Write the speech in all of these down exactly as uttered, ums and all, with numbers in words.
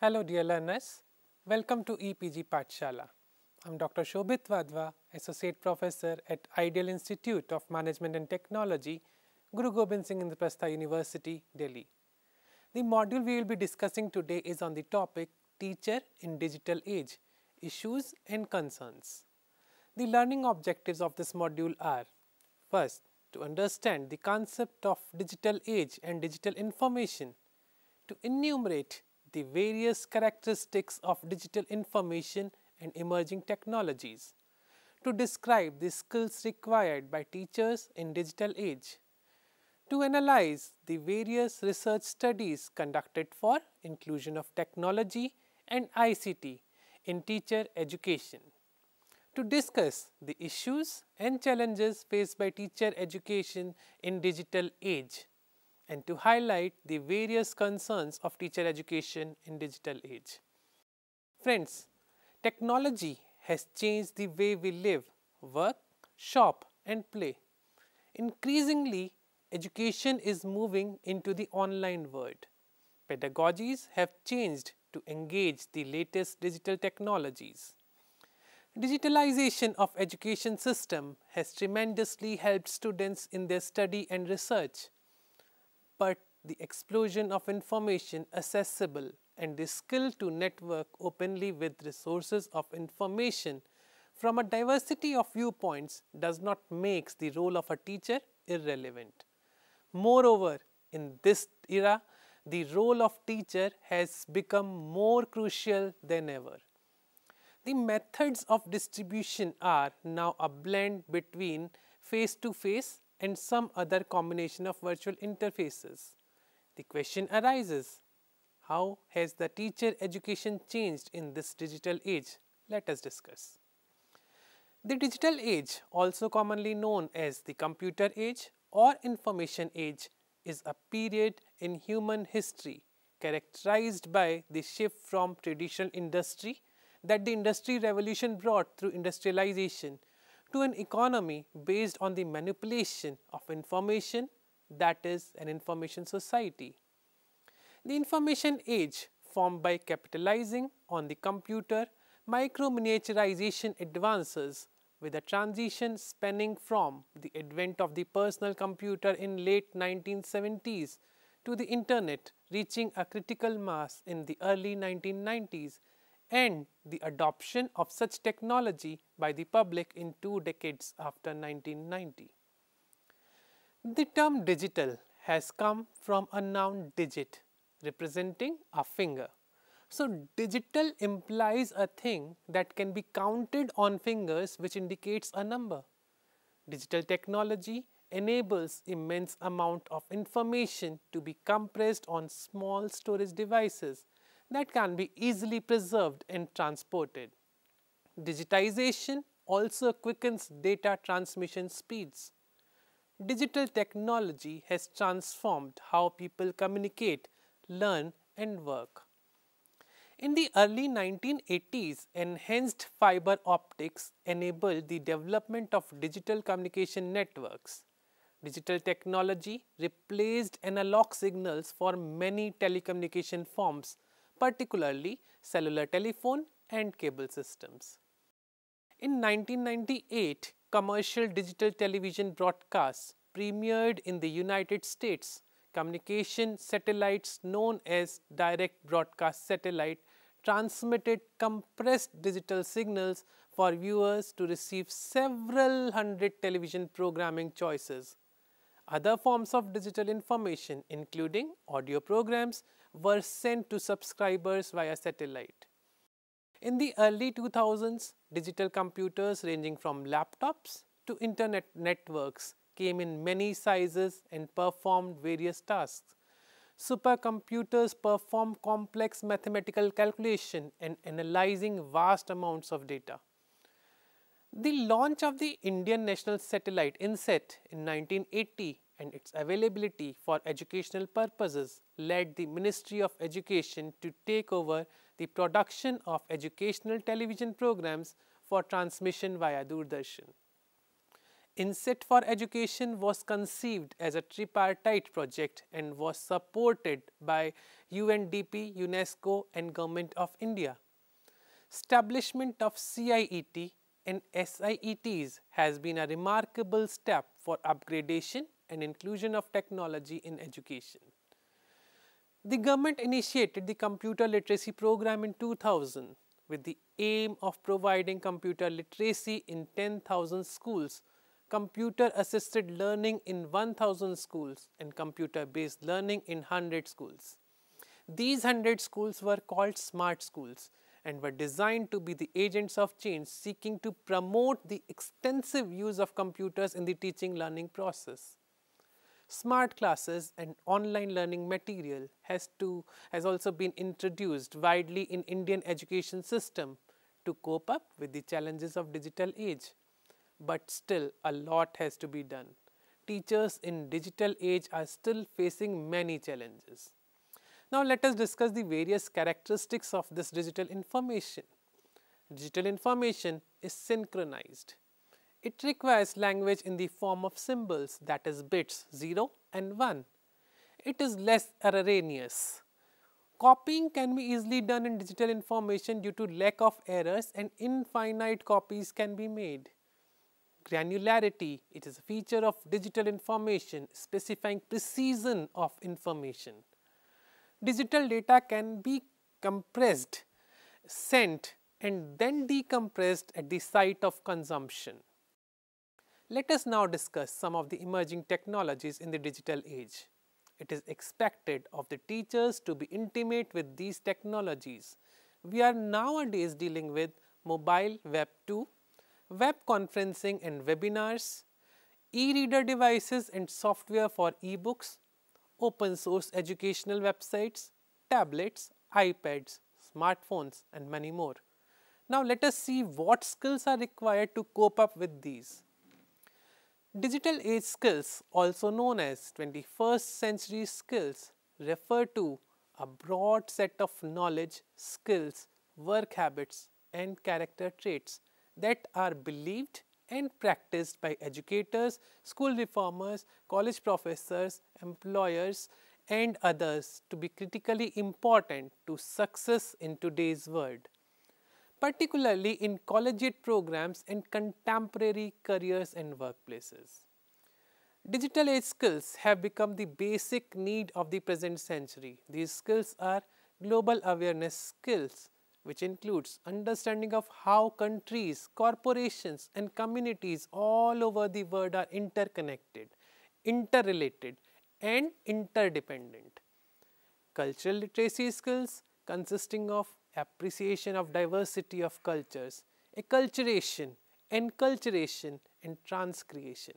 Hello dear learners, welcome to E P G Pathshala. I am Doctor Shobhit Wadhwa, Associate Professor at Ideal Institute of Management and Technology, Guru Gobind Singh Indraprastha University, Delhi. The module we will be discussing today is on the topic Teacher in Digital Age, Issues and Concerns. The learning objectives of this module are: first, to understand the concept of digital age and digital information, to enumerate the various characteristics of digital information and emerging technologies, to describe the skills required by teachers in digital age, to analyze the various research studies conducted for inclusion of technology and I C T in teacher education, to discuss the issues and challenges faced by teacher education in digital age, and to highlight the various concerns of teacher education in digital age. Friends, technology has changed the way we live, work, shop and play. Increasingly, education is moving into the online world. Pedagogies have changed to engage the latest digital technologies. Digitalization of education system has tremendously helped students in their study and research. But the explosion of information accessible and the skill to network openly with resources of information from a diversity of viewpoints does not make the role of a teacher irrelevant. Moreover, in this era, the role of teacher has become more crucial than ever. The methods of distribution are now a blend between face-to-face and some other combination of virtual interfaces. The question arises, how has the teacher education changed in this digital age? Let us discuss. The digital age, also commonly known as the computer age or information age, is a period in human history characterized by the shift from traditional industry that the industry revolution brought through industrialization to an economy based on the manipulation of information, that is, an information society. The information age, formed by capitalizing on the computer, micro-miniaturization advances with a transition spanning from the advent of the personal computer in late nineteen seventies to the internet reaching a critical mass in the early nineteen nineties and the adoption of such technology by the public in two decades after nineteen ninety. The term digital has come from a noun digit representing a finger. So, digital implies a thing that can be counted on fingers, which indicates a number. Digital technology enables immense amount of information to be compressed on small storage devices that can be easily preserved and transported. Digitization also quickens data transmission speeds. Digital technology has transformed how people communicate, learn and work. In the early nineteen eighties, enhanced fiber optics enabled the development of digital communication networks. Digital technology replaced analog signals for many telecommunication forms, particularly cellular telephone and cable systems. In nineteen ninety-eight, commercial digital television broadcasts premiered in the United States. Communication satellites known as direct broadcast satellite transmitted compressed digital signals for viewers to receive several hundred television programming choices. Other forms of digital information, including audio programs, were sent to subscribers via satellite. In the early two thousands, digital computers ranging from laptops to internet networks came in many sizes and performed various tasks. Supercomputers perform complex mathematical calculation and analyzing vast amounts of data. The launch of the Indian National Satellite INSAT in nineteen eighty and its availability for educational purposes led the Ministry of Education to take over the production of educational television programs for transmission via Doordarshan. INSET for Education was conceived as a tripartite project and was supported by U N D P, UNESCO and Government of India. Establishment of C I E T and S I E Ts has been a remarkable step for upgradation and inclusion of technology in education. The government initiated the computer literacy program in two thousand with the aim of providing computer literacy in ten thousand schools, computer assisted learning in one thousand schools and computer based learning in one hundred schools. These one hundred schools were called smart schools and were designed to be the agents of change seeking to promote the extensive use of computers in the teaching learning process. Smart classes and online learning material has, to, has also been introduced widely in Indian education system to cope up with the challenges of digital age. But still a lot has to be done. Teachers in digital age are still facing many challenges. Now let us discuss the various characteristics of this digital information. Digital information is synchronized. It requires language in the form of symbols, that is bits zero and one. It is less erroneous. Copying can be easily done in digital information due to lack of errors and infinite copies can be made. Granularity, it is a feature of digital information specifying precision of information. Digital data can be compressed, sent and then decompressed at the site of consumption. Let us now discuss some of the emerging technologies in the digital age. It is expected of the teachers to be intimate with these technologies. We are nowadays dealing with mobile web two, web conferencing and webinars, e-reader devices and software for e-books, open source educational websites, tablets, iPads, smartphones and many more. Now let us see what skills are required to cope up with these. Digital age skills, also known as twenty-first century skills, refer to a broad set of knowledge, skills, work habits and character traits that are believed and practiced by educators, school reformers, college professors, employers and others to be critically important to success in today's world, particularly in collegiate programs and contemporary careers and workplaces. Digital age skills have become the basic need of the present century. These skills are global awareness skills, which includes understanding of how countries, corporations and communities all over the world are interconnected, interrelated and interdependent. Cultural literacy skills consisting of appreciation of diversity of cultures, acculturation, enculturation and transcreation.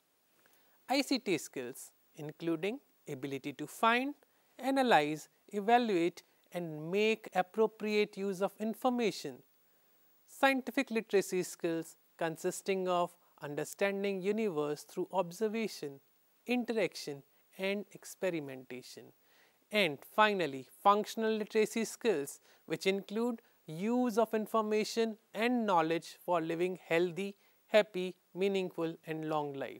I C T skills including ability to find, analyze, evaluate and make appropriate use of information. Scientific literacy skills consisting of understanding universe through observation, interaction and experimentation. And finally, functional literacy skills, which include use of information and knowledge for living healthy, happy, meaningful and long life.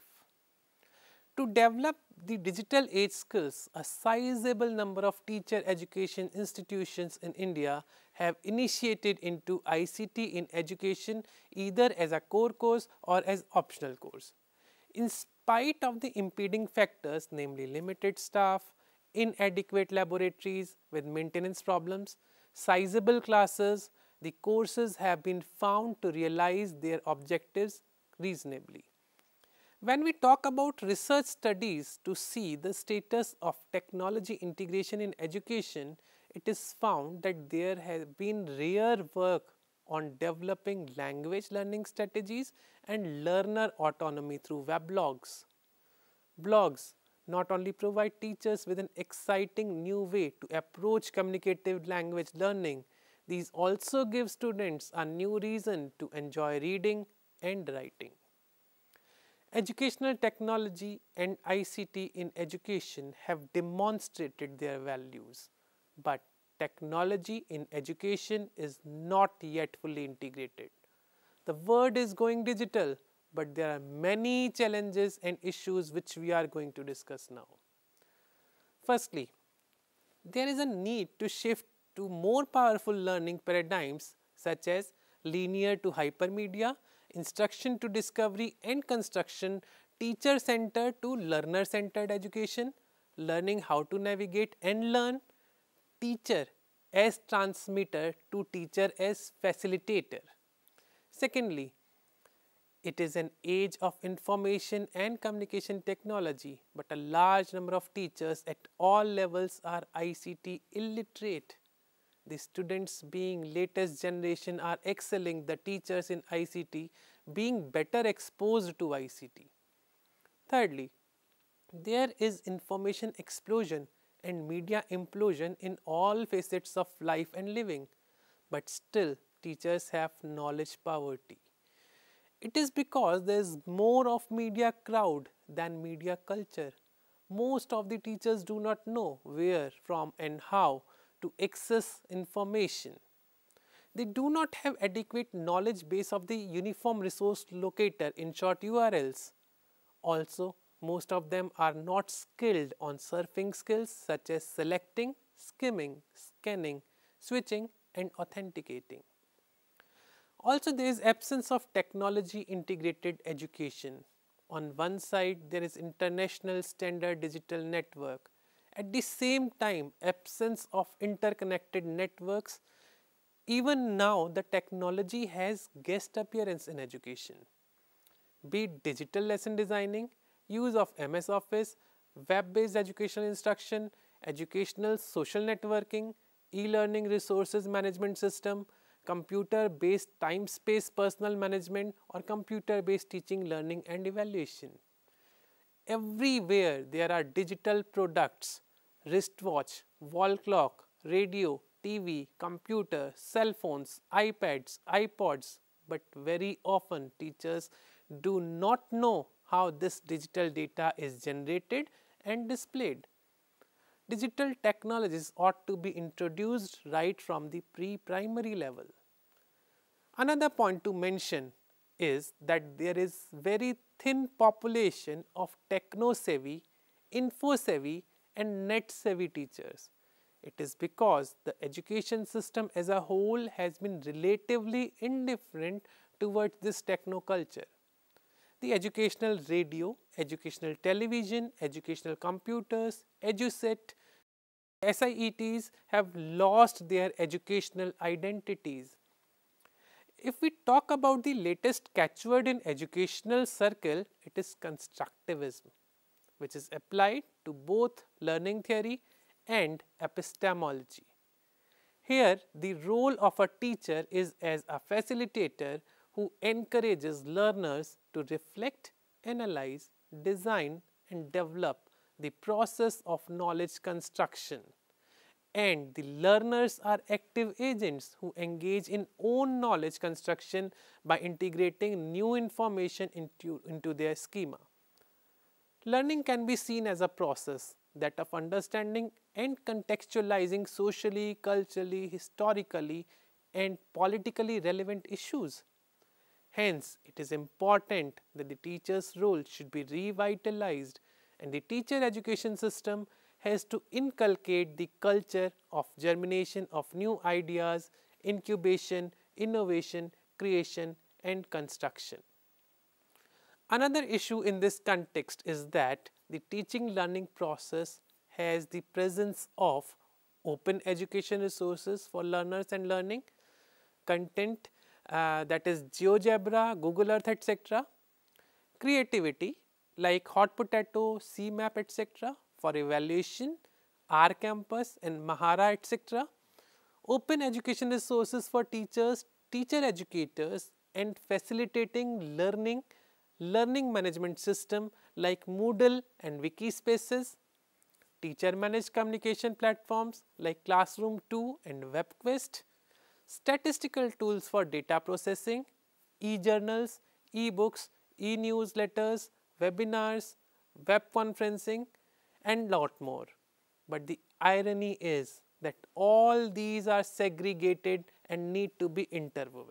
To develop the digital age skills, a sizable number of teacher education institutions in India have initiated into I C T in education either as a core course or as optional course. In spite of the impeding factors, namely limited staff, inadequate laboratories with maintenance problems, sizable classes, the courses have been found to realize their objectives reasonably. When we talk about research studies to see the status of technology integration in education, it is found that there has been rare work on developing language learning strategies and learner autonomy through weblogs. Blogs not only provide teachers with an exciting new way to approach communicative language learning, these also give students a new reason to enjoy reading and writing. Educational technology and I C T in education have demonstrated their values, but technology in education is not yet fully integrated. The world is going digital, but there are many challenges and issues which we are going to discuss now. Firstly, there is a need to shift to more powerful learning paradigms such as linear to hypermedia, instruction to discovery and construction, teacher-centered to learner-centered education, learning how to navigate and learn, teacher as transmitter to teacher as facilitator. Secondly, it is an age of information and communication technology, but a large number of teachers at all levels are I C T illiterate. The students being latest generation are excelling the teachers in I C T being better exposed to I C T. Thirdly, there is information explosion and media implosion in all facets of life and living, but still teachers have knowledge poverty. It is because there is more of media crowd than media culture. Most of the teachers do not know where, from and how to access information. They do not have adequate knowledge base of the uniform resource locator, in short U R Ls. Also, most of them are not skilled on surfing skills such as selecting, skimming, scanning, switching and authenticating. Also, there is absence of technology integrated education. On one side, there is international standard digital network. At the same time, absence of interconnected networks. Even now, the technology has guest appearance in education. Be it digital lesson designing, use of M S Office, web-based educational instruction, educational social networking, e-learning resources management system, computer-based time-space personal management or computer-based teaching, learning and evaluation. Everywhere there are digital products, wristwatch, wall clock, radio, T V, computer, cell phones, iPads, iPods, but very often teachers do not know how this digital data is generated and displayed. Digital technologies ought to be introduced right from the pre-primary level. Another point to mention is that there is very thin population of techno-savvy, info-savvy and net-savvy teachers. It is because the education system as a whole has been relatively indifferent towards this techno-culture. The educational radio, educational television, educational computers, EduSet, S I E Ts have lost their educational identities. If we talk about the latest catchword in educational circle, it is constructivism, which is applied to both learning theory and epistemology. Here, the role of a teacher is as a facilitator who encourages learners to reflect, analyze, design and develop the process of knowledge construction. And the learners are active agents who engage in own knowledge construction by integrating new information into, into their schema. Learning can be seen as a process that of understanding and contextualizing socially, culturally, historically and politically relevant issues. Hence, it is important that the teacher's role should be revitalized and the teacher education system has to inculcate the culture of germination of new ideas, incubation, innovation, creation and construction. Another issue in this context is that the teaching learning process has the presence of open education resources for learners and learning, content uh, that is GeoGebra, Google Earth, et cetera, creativity like Hot Potato, C MAP, et cetera for evaluation, R Campus and Mahara, et cetera, open education resources for teachers, teacher educators and facilitating learning, learning management system like Moodle and Wikispaces, teacher managed communication platforms like Classroom two and WebQuest, statistical tools for data processing, e-journals, e-books, e-newsletters, webinars, web conferencing and lot more. But the irony is that all these are segregated and need to be interwoven.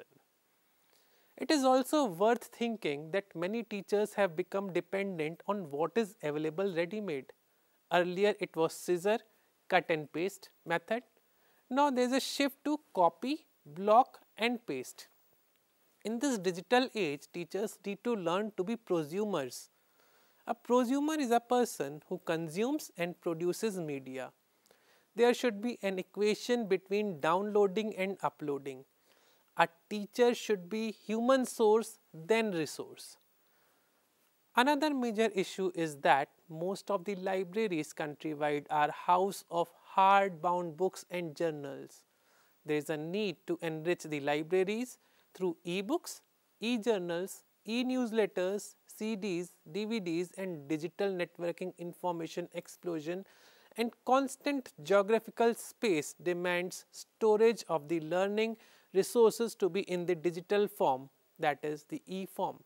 It is also worth thinking that many teachers have become dependent on what is available ready-made. Earlier it was scissor cut and paste method. Now there is a shift to copy, block and paste. In this digital age, teachers need to learn to be prosumers. A prosumer is a person who consumes and produces media. There should be an equation between downloading and uploading. A teacher should be human source then resource. Another major issue is that most of the libraries countrywide are house of hardbound books and journals. There is a need to enrich the libraries through e-books, e-journals, e-newsletters, C Ds, D V Ds and digital networking. Information explosion and constant geographical space demands storage of the learning resources to be in the digital form, that is the e-form.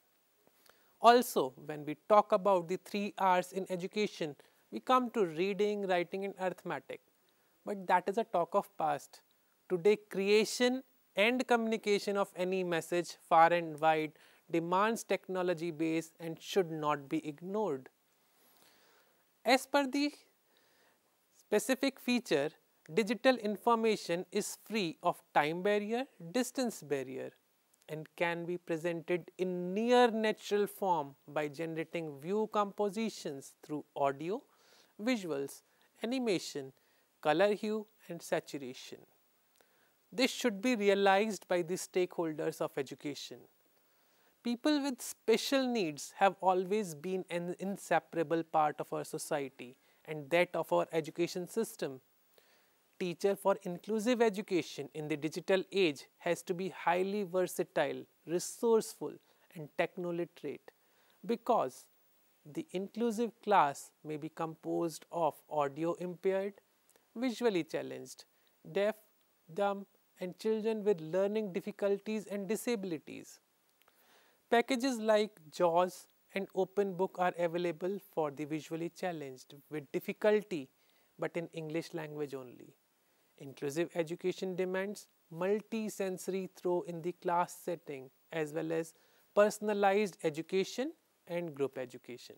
Also, when we talk about the three R's in education, we come to reading, writing and arithmetic. But that is a talk of past. Today, creation and communication of any message far and wide demands technology base and should not be ignored. As per the specific feature, digital information is free of time barrier, distance barrier and can be presented in near natural form by generating view compositions through audio, visuals, animation, color hue and saturation. This should be realized by the stakeholders of education. People with special needs have always been an inseparable part of our society and that of our education system. Teacher for inclusive education in the digital age has to be highly versatile, resourceful and techno-literate because the inclusive class may be composed of audio impaired, visually challenged, deaf, dumb and children with learning difficulties and disabilities. Packages like JAWS and OpenBook are available for the visually challenged with difficulty but in English language only. Inclusive education demands multi-sensory throw in the class setting as well as personalized education and group education.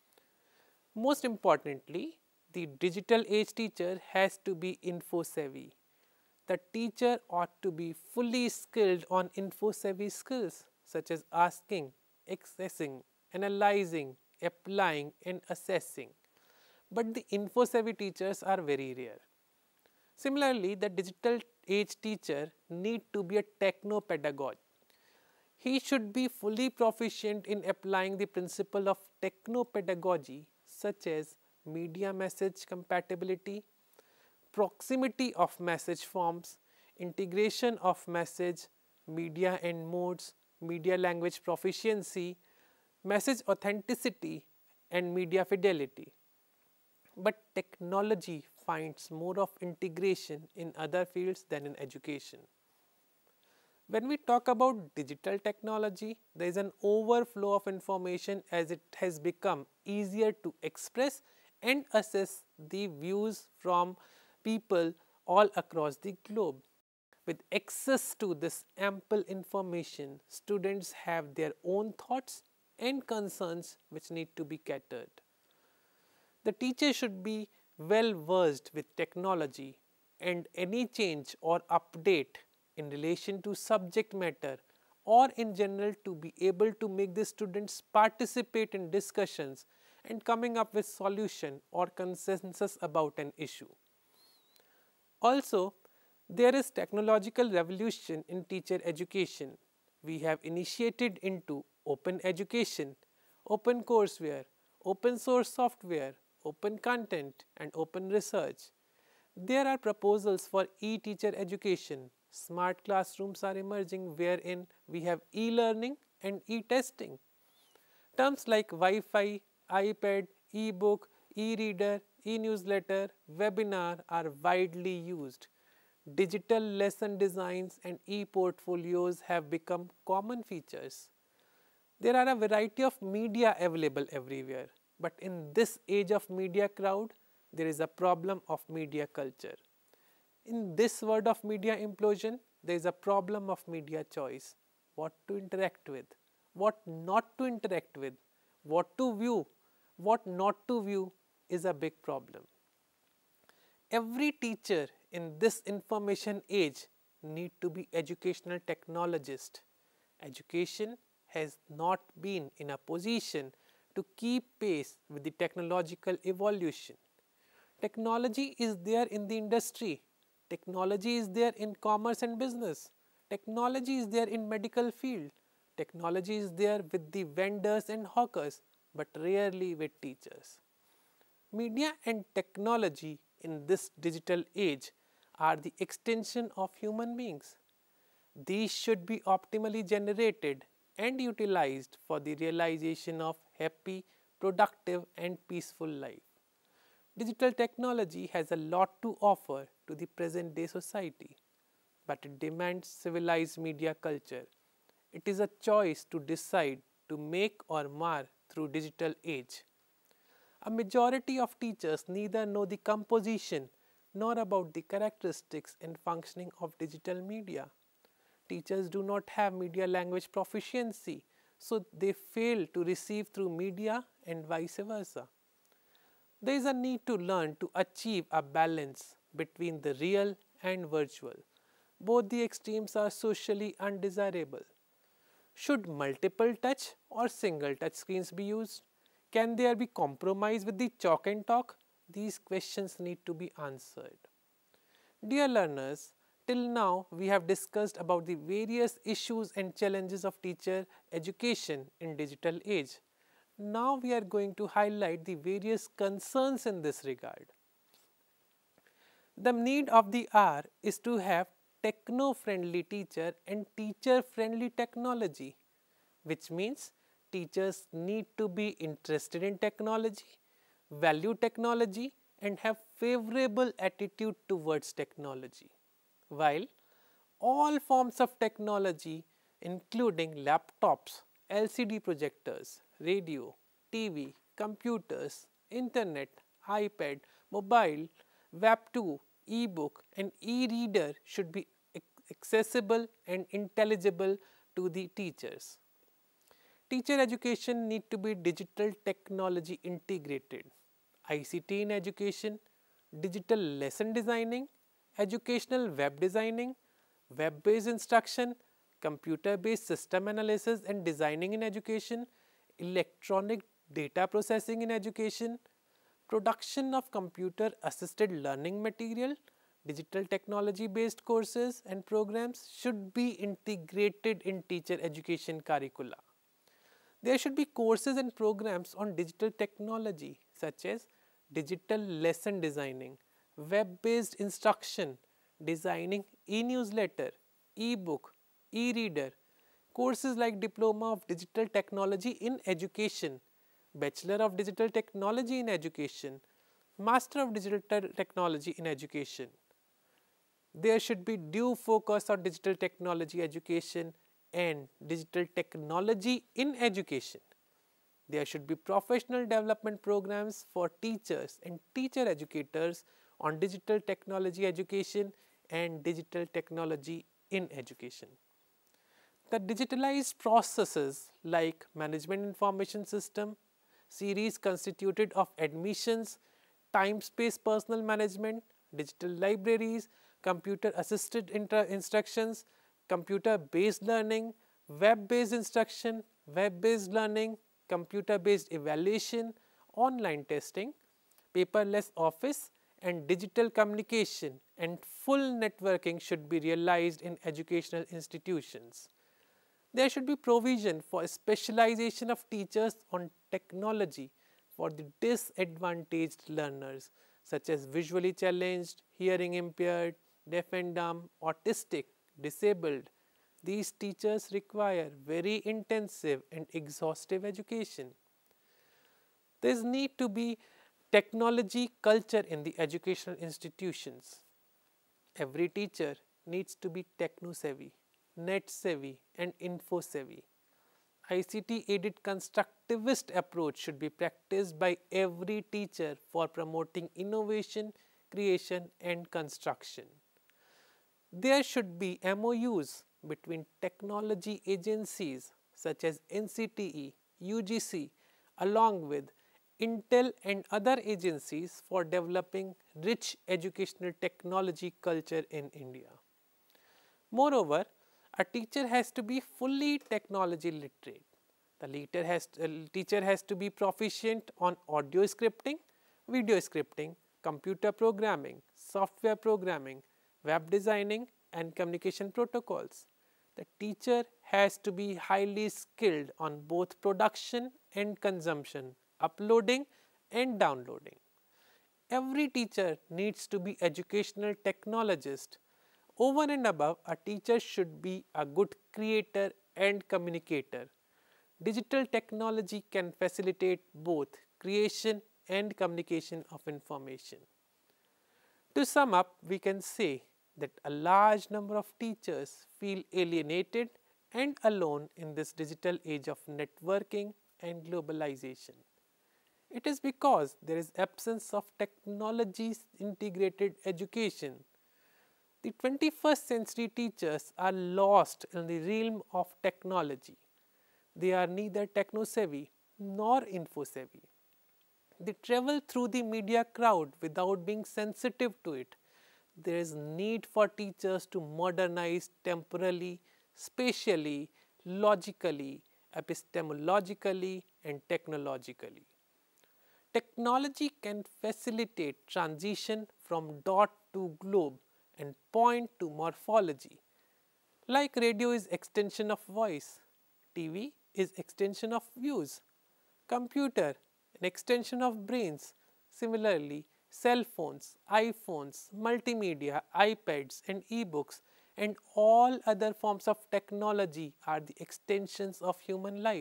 Most importantly, the digital age teacher has to be info savvy. The teacher ought to be fully skilled on info savvy skills such as asking, accessing, analyzing, applying and assessing. But the info savvy teachers are very rare. Similarly, the digital age teacher need to be a techno pedagogue. He should be fully proficient in applying the principle of techno pedagogy such as media message compatibility, proximity of message forms, integration of message, media and modes, media language proficiency, message authenticity and media fidelity. But technology finds more of integration in other fields than in education. When we talk about digital technology, there is an overflow of information as it has become easier to express and assess the views from people all across the globe. With access to this ample information, students have their own thoughts and concerns which need to be catered. The teacher should be well versed with technology and any change or update in relation to subject matter or in general to be able to make the students participate in discussions and coming up with solution or consensus about an issue. Also, there is technological revolution in teacher education. We have initiated into open education, open courseware, open source software, open content and open research. There are proposals for e-teacher education. Smart classrooms are emerging wherein we have e-learning and e-testing. Terms like Wi-Fi, iPad, e-book, e-reader, e-newsletter, webinar are widely used. Digital lesson designs and e-portfolios have become common features. There are a variety of media available everywhere, but in this age of media crowd, there is a problem of media culture. In this world of media implosion, there is a problem of media choice. What to interact with, what not to interact with, what to view, what not to view is a big problem. Every teacher in this information age need to be educational technologist. Education has not been in a position to keep pace with the technological evolution. Technology is there in the industry. Technology is there in commerce and business. Technology is there in medical field. Technology is there with the vendors and hawkers, but rarely with teachers. Media and technology in this digital age are the extension of human beings. These should be optimally generated and utilized for the realization of happy, productive and peaceful life. Digital technology has a lot to offer to the present day society, but it demands civilized media culture. It is a choice to decide to make or mar through digital age. A majority of teachers neither know the composition nor about the characteristics and functioning of digital media. Teachers do not have media language proficiency, so they fail to receive through media and vice versa. There is a need to learn to achieve a balance between the real and virtual. Both the extremes are socially undesirable. Should multiple touch or single touch screens be used? Can there be compromise with the chalk and talk? These questions need to be answered. Dear learners, till now we have discussed about the various issues and challenges of teacher education in digital age. Now we are going to highlight the various concerns in this regard. The need of the hour is to have techno-friendly teacher and teacher-friendly technology, which means teachers need to be interested in technology, value technology and have favorable attitude towards technology. While all forms of technology including laptops, L C D projectors, radio, T V, computers, internet, iPad, mobile, web two, e-book and e-reader should be accessible and intelligible to the teachers. Teacher education need to be digital technology integrated. I C T in education, digital lesson designing, educational web designing, web-based instruction, computer-based system analysis and designing in education, electronic data processing in education, production of computer-assisted learning material, digital technology-based courses and programs should be integrated in teacher education curricula. There should be courses and programs on digital technology such as digital lesson designing, web-based instruction, designing e-newsletter, e-book, e-reader, courses like Diploma of Digital Technology in Education, Bachelor of Digital Technology in Education, Master of Digital Technology in Education. There should be due focus on digital technology education and digital technology in education. There should be professional development programs for teachers and teacher educators on digital technology education and digital technology in education. The digitalized processes like management information system, series constituted of admissions, time-space personal management, digital libraries, computer-assisted instructions, computer-based learning, web-based instruction, web-based learning, computer-based evaluation, online testing, paperless office and digital communication and full networking should be realized in educational institutions. There should be provision for specialization of teachers on technology for the disadvantaged learners such as visually challenged, hearing impaired, deaf and dumb, autistic, disabled. These teachers require very intensive and exhaustive education. There is need to be technology culture in the educational institutions. Every teacher needs to be techno-savvy, net-savvy and info-savvy. I C T-aided constructivist approach should be practiced by every teacher for promoting innovation, creation and construction. There should be M O Us between technology agencies such as N C T E, U G C along with Intel and other agencies for developing rich educational technology culture in India. Moreover, a teacher has to be fully technology literate. The leader has to, uh, teacher has to be proficient on audio scripting, video scripting, computer programming, software programming, web designing and communication protocols. The teacher has to be highly skilled on both production and consumption, uploading and downloading. Every teacher needs to be educational technologist. Over and above, a teacher should be a good creator and communicator. Digital technology can facilitate both creation and communication of information. To sum up, we can say that a large number of teachers feel alienated and alone in this digital age of networking and globalization. It is because there is absence of technology integrated education. The twenty-first century teachers are lost in the realm of technology. They are neither techno-savvy nor info-savvy. They travel through the media crowd without being sensitive to it. There is need for teachers to modernize temporally, spatially, logically, epistemologically and technologically. Technology can facilitate transition from dot to globe and point to morphology. Like radio is extension of voice, T V is extension of views, computer an extension of brains. Similarly, cell phones, iPhones, multimedia, iPads and e-books and all other forms of technology are the extensions of human life.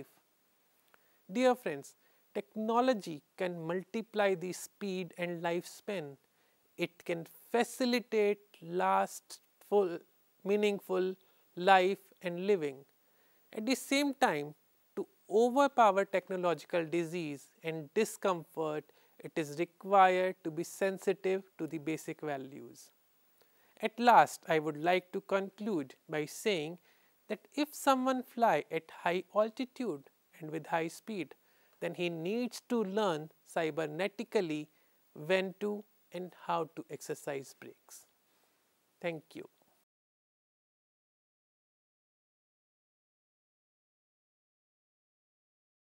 Dear friends, technology can multiply the speed and lifespan. It can facilitate lastful, meaningful life and living. At the same time, to overpower technological disease and discomfort, it is required to be sensitive to the basic values. At last, I would like to conclude by saying that if someone fly at high altitude and with high speed, then he needs to learn cybernetically when to and how to exercise brakes. Thank you.